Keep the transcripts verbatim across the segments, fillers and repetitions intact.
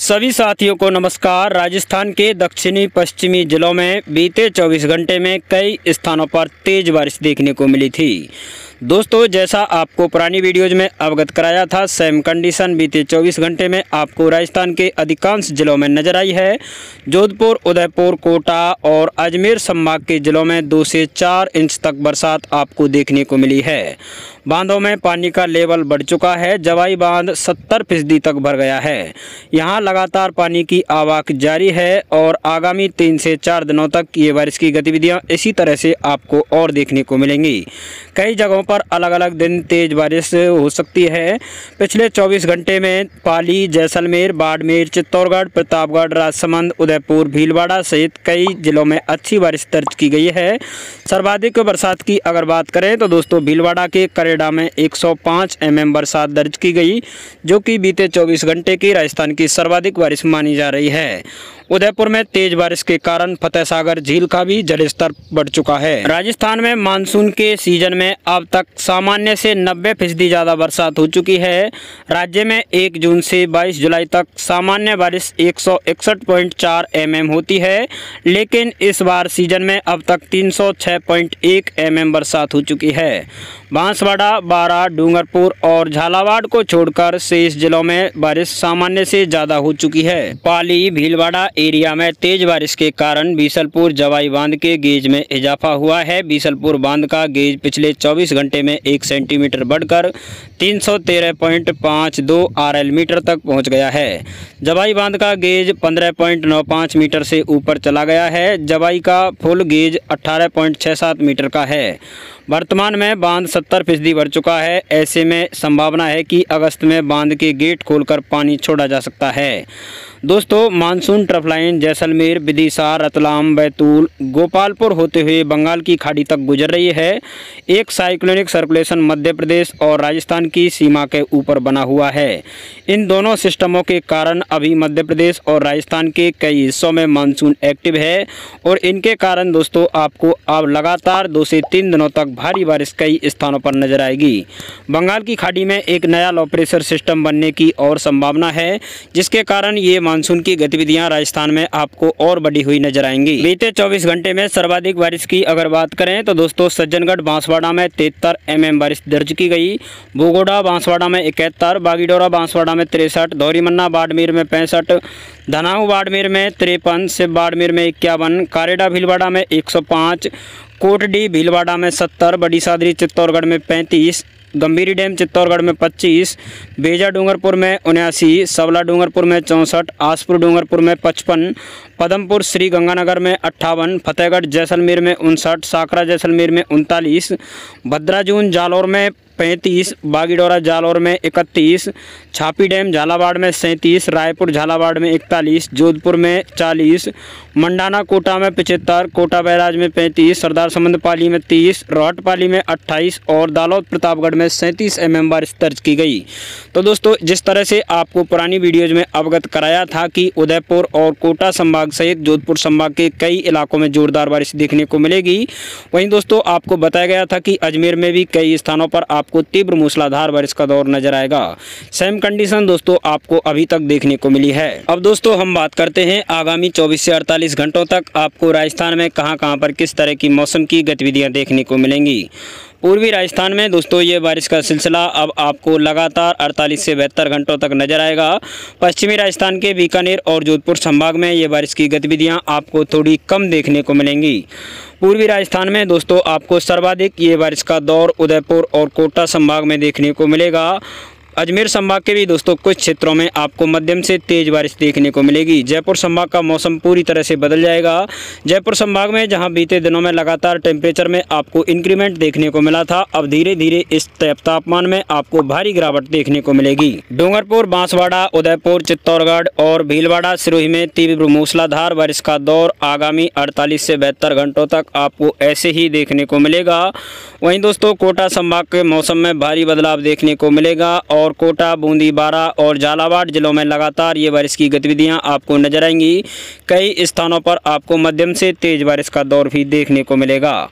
सभी साथियों को नमस्कार। राजस्थान के दक्षिणी पश्चिमी जिलों में बीते चौबीस घंटे में कई स्थानों पर तेज बारिश देखने को मिली थी। दोस्तों, जैसा आपको पुरानी वीडियोज में अवगत कराया था, सेम कंडीशन बीते चौबीस घंटे में आपको राजस्थान के अधिकांश जिलों में नजर आई है। जोधपुर, उदयपुर, कोटा और अजमेर संभाग के जिलों में दो से चार इंच तक बरसात आपको देखने को मिली है। बांधों में पानी का लेवल बढ़ चुका है। जवाई बांध सत्तर फीसदी तक भर गया है। यहाँ लगातार पानी की आवक जारी है और आगामी तीन से चार दिनों तक ये बारिश की गतिविधियाँ इसी तरह से आपको और देखने को मिलेंगी। कई जगहों पर अलग अलग दिन तेज बारिश हो सकती है। पिछले चौबीस घंटे में पाली, जैसलमेर, बाड़मेर, चित्तौड़गढ़, प्रतापगढ़, राजसमंद, उदयपुर, भीलवाड़ा सहित कई जिलों में अच्छी बारिश दर्ज की गई है। सर्वाधिक बरसात की अगर बात करें तो दोस्तों भीलवाड़ा के करेड़ा में एक सौ पाँच एम एम बरसात दर्ज की गई, जो कि बीते चौबीस घंटे की राजस्थान की सर्वाधिक बारिश मानी जा रही है। उदयपुर में तेज बारिश के कारण फतेह सागर झील का भी जलस्तर बढ़ चुका है। राजस्थान में मानसून के सीजन में अब तक सामान्य से नब्बे फीसदी ज़्यादा बरसात हो चुकी है। राज्य में एक जून से बाईस जुलाई तक सामान्य बारिश एक सौ इकसठ पॉइंट चार एम एम होती है, लेकिन इस बार सीजन में अब तक तीन सौ छह पॉइंट एक एम एम बरसात हो चुकी है। बांसवाड़ा, बारा, डूंगरपुर और झालावाड़ को छोड़कर शेष जिलों में बारिश सामान्य से ज़्यादा हो चुकी है। पाली, भीलवाड़ा एरिया में तेज बारिश के कारण बीसलपुर जवाई बांध के गेज में इजाफा हुआ है। बीसलपुर बांध का गेज पिछले चौबीस घंटे में एक सेंटीमीटर बढ़कर तीन सौ तेरह पॉइंट पाँच दो आर एल मीटर तक पहुंच गया है। जवाई बांध का गेज पंद्रह पॉइंट नौ पाँच मीटर से ऊपर चला गया है। जवाई का फुल गेज अठारह पॉइंट छः सात मीटर का है। वर्तमान में बांध सत्तर फीसदी भर चुका है। ऐसे में संभावना है कि अगस्त में बांध के गेट खोलकर पानी छोड़ा जा सकता है। दोस्तों, monsoon trough line Jaisalmer, Vidisha, Ratlam, Betul, Gopalpur होते हुए बंगाल की खाड़ी तक गुजर रही है। एक साइक्लोनिक सर्कुलेशन मध्य प्रदेश और राजस्थान की सीमा के ऊपर बना हुआ है। इन दोनों सिस्टमों के कारण अभी मध्य प्रदेश और राजस्थान के कई हिस्सों में मानसून एक्टिव है और इनके कारण दोस्तों आपको अब लगातार दो से तीन दिनों तक भारी बारिश कई स्थानों पर नजर आएगी। बंगाल की खाड़ी में एक नया लो प्रेशर सिस्टम बनने की और संभावना है, जिसके कारण ये मानसून की गतिविधियां राजस्थान में आपको और बढ़ी हुई नजर आएंगी। बीते चौबीस घंटे में सर्वाधिक बारिश की अगर बात करें तो दोस्तों सज्जनगढ़, बांसवाड़ा में तिहत्तर एम एम बारिश दर्ज की गई। बोगोड़ा, बांसवाड़ा में इकहत्तर, बागीडोरा, बांसवाड़ा में तिरसठ, धौरीमन्ना, बाड़मेर में पैंसठ, धनाऊ, बाड़मेर में तिरपन, शिव बाड़मेर में इक्यावन, कारेड़ा, भीलवाड़ा में एक सौ पाँच, कोटडी, भीलवाड़ा में सत्तर, बड़ी सादरी, चित्तौड़गढ़ में पैंतीस, गंभीरी डैम, चित्तौड़गढ़ में पच्चीस, बेजा, डूंगरपुर में उन्यासी, सबला, डूंगरपुर में चौंसठ, आसपुर, डूंगरपुर में पचपन, पदमपुर, श्री गंगानगर में अट्ठावन, फतेहगढ़, जैसलमेर में उनसठ, साकरा, जैसलमेर में उनतालीस, भद्राजून, जालौर में पैंतीस, बागीडोरा, जालौर में इकतीस, छापी डैम, झालावाड़ में सैंतीस, रायपुर, झालावाड़ में इकतालीस, जोधपुर में चालीस, मंडाना, कोटा में पचहत्तर, कोटा बैराज में पैंतीस, सरदार समंद पाली में तीस, रोहट पाली में अट्ठाईस और दालौद प्रतापगढ़ में सैंतीस एम एम बारिश दर्ज की गई। तो दोस्तों, जिस तरह से आपको पुरानी वीडियोज में अवगत कराया था कि उदयपुर और कोटा संभाग सहित जोधपुर संभाग के कई इलाकों में जोरदार बारिश देखने को मिलेगी, वहीं दोस्तों आपको बताया गया था कि अजमेर में भी कई स्थानों पर आपको तीव्र मूसलाधार बारिश का दौर नजर आएगा। सेम कंडीशन दोस्तों आपको अभी तक देखने को मिली है। अब दोस्तों हम बात करते हैं आगामी चौबीस से अड़तालीस घंटों तक आपको राजस्थान में कहां कहां पर किस तरह की मौसम की गतिविधियां देखने को मिलेंगी। पूर्वी राजस्थान में दोस्तों ये बारिश का सिलसिला अब आपको लगातार अड़तालीस से बहत्तर घंटों तक नजर आएगा। पश्चिमी राजस्थान के बीकानेर और जोधपुर संभाग में ये बारिश की गतिविधियां आपको थोड़ी कम देखने को मिलेंगी। पूर्वी राजस्थान में दोस्तों आपको सर्वाधिक ये बारिश का दौर उदयपुर और कोटा संभाग में देखने को मिलेगा। अजमेर संभाग के भी दोस्तों कुछ क्षेत्रों में आपको मध्यम से तेज बारिश देखने को मिलेगी। जयपुर संभाग का मौसम पूरी तरह से बदल जाएगा। जयपुर संभाग में जहां बीते दिनों में लगातार टेम्परेचर में आपको इंक्रीमेंट देखने को मिला था, अब धीरे धीरे इस तापमान में आपको भारी गिरावट देखने को मिलेगी। डूंगरपुर, बांसवाड़ा, उदयपुर, चित्तौड़गढ़ और भीलवाड़ा, सिरोही में तीव्र मूसलाधार बारिश का दौर आगामी अड़तालीस से बहत्तर घंटों तक आपको ऐसे ही देखने को मिलेगा। वहीं दोस्तों कोटा संभाग के मौसम में भारी बदलाव देखने को मिलेगा और और कोटा, बूंदी, बारा और झालावाड़ जिलों में लगातार ये बारिश की गतिविधियां आपको नजर आएंगी। कई स्थानों पर आपको मध्यम से तेज बारिश का दौर भी देखने को मिलेगा।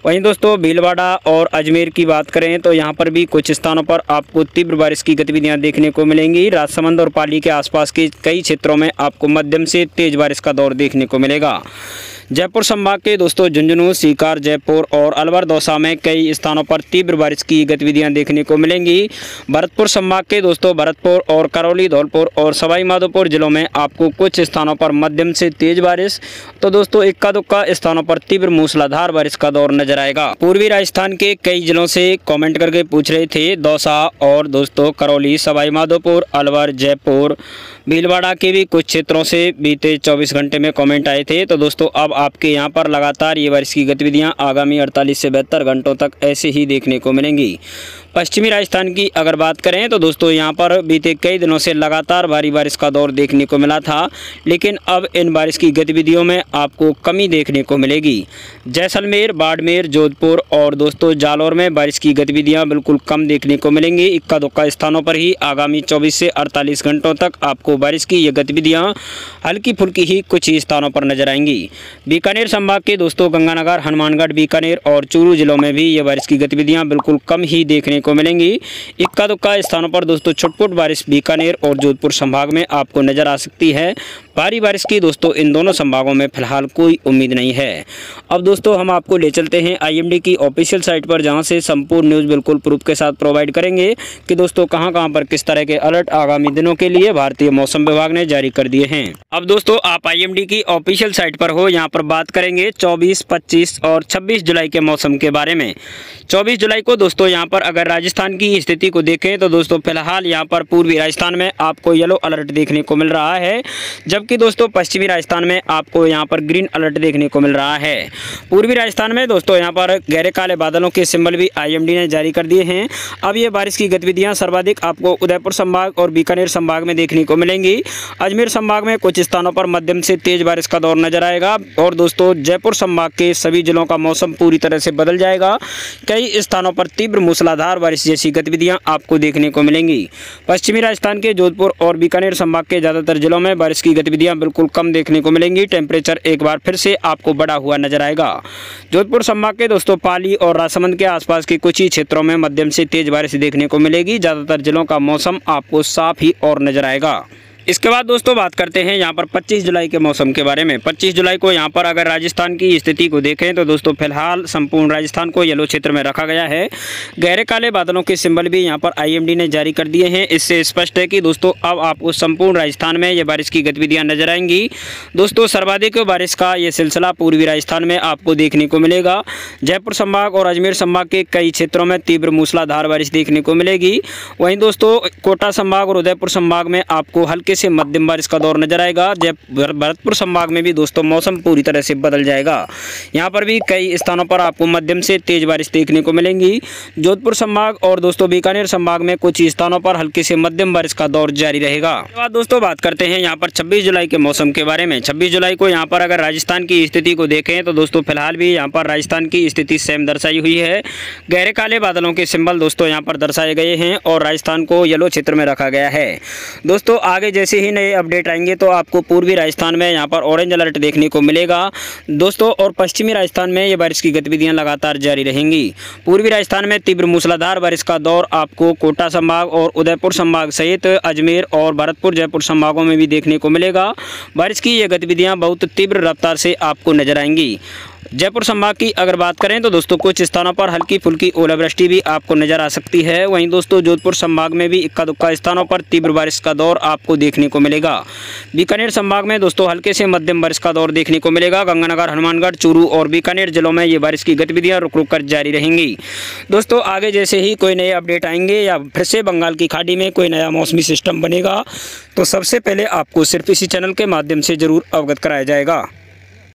वहीं दोस्तों भीलवाड़ा और अजमेर की बात करें तो यहाँ पर भी कुछ स्थानों पर आपको तीव्र बारिश की गतिविधियाँ देखने को मिलेंगी। राजसमंद और पाली के आसपास के कई क्षेत्रों में आपको मध्यम से तेज बारिश का दौर देखने को मिलेगा। जयपुर संभाग के दोस्तों झुंझुनू, सीकर, जयपुर और अलवर, दौसा में कई स्थानों पर तीव्र बारिश की गतिविधियां देखने को मिलेंगी। भरतपुर संभाग के दोस्तों भरतपुर और करौली, धौलपुर और सवाई माधोपुर जिलों में आपको कुछ स्थानों पर मध्यम से तेज बारिश तो दोस्तों इक्का दुक्का स्थानों पर तीव्र मूसलाधार बारिश का दौर नजर आएगा। पूर्वी राजस्थान के कई जिलों से कॉमेंट करके पूछ रहे थे दौसा और दोस्तों करौली, सवाई माधोपुर, अलवर, जयपुर, भीलवाड़ा के भी कुछ क्षेत्रों से बीते चौबीस घंटे में कमेंट आए थे। तो दोस्तों अब आपके यहां पर लगातार ये बारिश की गतिविधियां आगामी अड़तालीस से बहत्तर घंटों तक ऐसे ही देखने को मिलेंगी। पश्चिमी राजस्थान की अगर बात करें तो दोस्तों यहां पर बीते कई दिनों से लगातार भारी बारिश का दौर देखने को मिला था, लेकिन अब इन बारिश की गतिविधियों में आपको कमी देखने को मिलेगी। जैसलमेर, बाड़मेर, जोधपुर और दोस्तों जालौर में बारिश की गतिविधियां बिल्कुल कम देखने को मिलेंगी। इक्का दुक्का स्थानों पर ही आगामी चौबीस से अड़तालीस घंटों तक आपको बारिश की ये गतिविधियां हल्की फुल्की ही कुछ ही स्थानों पर नजर आएंगी। बीकानेर संभाग के दोस्तों गंगानगर, हनुमानगढ़, बीकानेर और चूरू जिलों में भी ये बारिश की गतिविधियां बिल्कुल कम ही देखने को मिलेंगी। इक्का दुक्का स्थानों पर दोस्तों छुटपुट बारिश बीकानेर और जोधपुर संभाग में आपको नजर आ सकती है। भारी बारिश की दोस्तों इन दोनों संभागों में फिलहाल कोई उम्मीद नहीं है। अब दोस्तों हम आपको ले चलते हैं आईएमडी की ऑफिशियल साइट पर, जहां से संपूर्ण न्यूज़ बिल्कुल प्रूफ के साथ प्रोवाइड करेंगे कि दोस्तों कहां कहां पर किस तरह के अलर्ट आगामी दिनों के लिए भारतीय मौसम विभाग ने जारी कर दिए हैं। अब दोस्तों आप आईएमडी की ऑफिशियल साइट पर हो, यहाँ पर बात करेंगे चौबीस, पच्चीस और छब्बीस जुलाई के मौसम के बारे में। चौबीस जुलाई को दोस्तों यहाँ पर अगर राजस्थान की स्थिति को देखें तो दोस्तों फिलहाल यहाँ पर पूर्वी राजस्थान में आपको येलो अलर्ट देखने को मिल रहा है, जबकि दोस्तों पश्चिमी राजस्थान में आपको यहाँ पर ग्रीन अलर्ट देखने को मिल रहा है। पूर्वी राजस्थान में दोस्तों यहाँ पर गहरे काले बादलों के सिंबल भी आईएमडी ने जारी कर दिए हैं। अब ये बारिश की गतिविधियाँ सर्वाधिक आपको उदयपुर संभाग और बीकानेर संभाग में देखने को मिलेंगी। अजमेर संभाग में कुछ स्थानों पर मध्यम से तेज बारिश का दौर नजर आएगा और दोस्तों जयपुर संभाग के सभी जिलों का मौसम पूरी तरह से बदल जाएगा। कई स्थानों पर तीव्र मूसलाधार बारिश जैसी गतिविधियां आपको देखने को मिलेंगी। पश्चिमी राजस्थान के जोधपुर और बीकानेर संभाग के ज्यादातर जिलों में बारिश की गतिविधियां बिल्कुल कम देखने को मिलेंगी। टेम्परेचर एक बार फिर से आपको बढ़ा हुआ नजर आएगा। जोधपुर संभाग के दोस्तों पाली और राजसमंद के आसपास के कुछ ही क्षेत्रों में मध्यम से तेज बारिश देखने को मिलेगी। ज्यादातर जिलों का मौसम आपको साफ ही और नजर आएगा। इसके बाद दोस्तों बात करते हैं यहाँ पर पच्चीस जुलाई के मौसम के बारे में। पच्चीस जुलाई को यहाँ पर अगर राजस्थान की स्थिति को देखें तो दोस्तों फिलहाल संपूर्ण राजस्थान को येलो क्षेत्र में रखा गया है। गहरे काले बादलों के सिंबल भी यहाँ पर आईएमडी ने जारी कर दिए हैं। इससे स्पष्ट है कि दोस्तों अब आपको संपूर्ण राजस्थान में ये बारिश की गतिविधियाँ नजर आएंगी। दोस्तों सर्वाधिक बारिश का ये सिलसिला पूर्वी राजस्थान में आपको देखने को मिलेगा। जयपुर संभाग और अजमेर संभाग के कई क्षेत्रों में तीव्र मूसलाधार बारिश देखने को मिलेगी। वहीं दोस्तों कोटा संभाग और उदयपुर संभाग में आपको हल्के से मध्यम बारिश का दौर नजर आएगा। जब भरतपुर संभाग में भी दोस्तों मौसम पूरी तरह से बदल जाएगा। यहां पर भी कई स्थानों पर आपको मध्यम से तेज बारिश देखने को मिलेंगी। जोधपुर संभाग और दोस्तों बीकानेर संभाग में कुछ स्थानों पर हल्की से मध्यम बारिश का दौर जारी रहेगा। उसके बाद दोस्तों बात करते हैं यहां पर छब्बीस जुलाई के मौसम के बारे में। छब्बीस जुलाई को यहां पर अगर राजस्थान की स्थिति को देखें तो दोस्तों फिलहाल भी यहां पर राजस्थान की स्थिति सेम दर्शाई हुई है। गहरे काले बादलों के सिंबल दोस्तों यहां पर दर्शाए गए हैं और राजस्थान को येलो क्षेत्र में रखा गया है। दोस्तों आगे जैसे ही नए अपडेट आएंगे तो आपको पूर्वी राजस्थान में यहां पर ऑरेंज अलर्ट देखने को मिलेगा दोस्तों, और पश्चिमी राजस्थान में ये बारिश की गतिविधियां लगातार जारी रहेंगी। पूर्वी राजस्थान में तीव्र मूसलाधार बारिश का दौर आपको कोटा संभाग और उदयपुर संभाग सहित अजमेर और भरतपुर, जयपुर संभागों में भी देखने को मिलेगा। बारिश की ये गतिविधियां बहुत तीव्र रफ्तार से आपको नजर आएंगी। जयपुर संभाग की अगर बात करें तो दोस्तों कुछ स्थानों पर हल्की फुल्की ओलावृष्टि भी आपको नजर आ सकती है। वहीं दोस्तों जोधपुर संभाग में भी इक्का दुक्का स्थानों पर तीव्र बारिश का दौर आपको देखने को मिलेगा। बीकानेर संभाग में दोस्तों हल्के से मध्यम बारिश का दौर देखने को मिलेगा। गंगानगर, हनुमानगढ़, चूरू और बीकानेर जिलों में ये बारिश की गतिविधियां रुक रुक कर जारी रहेंगी। दोस्तों आगे जैसे ही कोई नए अपडेट आएंगे या फिर से बंगाल की खाड़ी में कोई नया मौसमी सिस्टम बनेगा तो सबसे पहले आपको सिर्फ इसी चैनल के माध्यम से जरूर अवगत कराया जाएगा।